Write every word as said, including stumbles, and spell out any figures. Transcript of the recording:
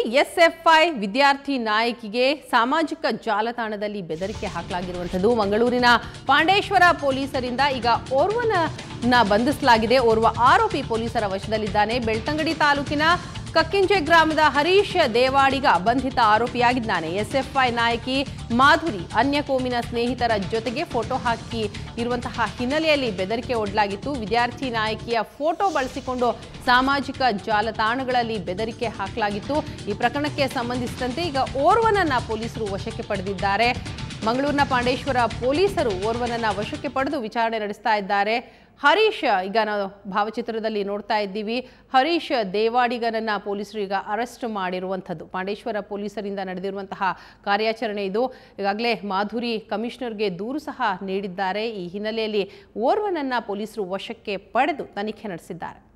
SFI ವಿದ್ಯಾರ್ಥಿ ನಾಯಕಿಗೆ ಸಾಮಾಜಿಕ ಜಾಲತಾಣದಲ್ಲಿ ಬೆದರಿಕೆ ಹಾಕಲಾಗಿರುವಂತದ್ದು ಮಂಗಳೂರಿನ ಪಾಂಡೇಶ್ವರ ಪೊಲೀಸರಿಂದ ಈಗ ಓರ್ವನನ್ನ ಬಂಧಿಸಲಾಗಿದೆ. ಓರ್ವ ಆರೋಪಿ ಪೊಲೀಸರ ವಶದಲ್ಲಿದ್ದಾನೆ. ಬೆಳ್ತಂಗಡಿ ತಾಲೂಕಿನ ಕಕ್ಕಿಂಜೆ ಗ್ರಾಮದ ಹರೀಶ್ ದೇವಾಡಿಗ ಬಂಧಿತ ಆರೋಪಿಯಾಗಿದ್ದಾನೆ. ಎಸ್ಎಫ್ಐ ನಾಯಕಿ ಮಾಧುರಿ ಅನ್ಯ ಕೋಮಿನ ಸ್ನೇಹಿತರ ಜೊತೆಗೆ ಫೋಟೋ ಹಾಕಿ ಇರುವಂತಹ ಹಿನ್ನೆಲೆಯಲ್ಲಿ ಬೆದರಿಕೆ ಒಡ್ಡಲಾಗಿತ್ತು. ವಿದ್ಯಾರ್ಥಿ ನಾಯಕಿಯ ಫೋಟೋ ಬಳಸಿಕೊಂಡು ಸಾಮಾಜಿಕ ಜಾಲತಾಣಗಳಲ್ಲಿ ಬೆದರಿಕೆ ಹಾಕಲಾಗಿತ್ತು. ಈ ಪ್ರಕರಣಕ್ಕೆ ಸಂಬಂಧಿಸಿದಂತೆ ಈಗ ಓರ್ವನನ್ನ ಪೊಲೀಸರು ವಶಕ್ಕೆ ಪಡೆದಿದ್ದಾರೆ. ಮಂಗಳೂರಿನ ಪಾಂಡೇಶ್ವರ ಪೊಲೀಸರು ಓರ್ವನನ್ನ ವಶಕ್ಕೆ ಪಡೆದು ವಿಚಾರಣೆ ನಡೆಸ್ತಾ ಇದ್ದಾರೆ. ಹರೀಶ್ ಈಗ ನಾವು ಭಾವಚಿತ್ರದಲ್ಲಿ ನೋಡ್ತಾ ಇದ್ದೀವಿ. ಹರೀಶ್ ದೇವಾಡಿಗನನ್ನ ಪೊಲೀಸರು ಈಗ ಅರೆಸ್ಟ್ ಮಾಡಿರುವಂಥದ್ದು. ಪಾಂಡೇಶ್ವರ ಪೊಲೀಸರಿಂದ ನಡೆದಿರುವಂತಹ ಕಾರ್ಯಾಚರಣೆ ಇದು. ಈಗಾಗಲೇ ಮಾಧುರಿ ಕಮಿಷನರ್ಗೆ ದೂರು ಸಹ ನೀಡಿದ್ದಾರೆ. ಈ ಹಿನ್ನೆಲೆಯಲ್ಲಿ ಓರ್ವನನ್ನ ಪೊಲೀಸರು ವಶಕ್ಕೆ ಪಡೆದು ತನಿಖೆ ನಡೆಸಿದ್ದಾರೆ.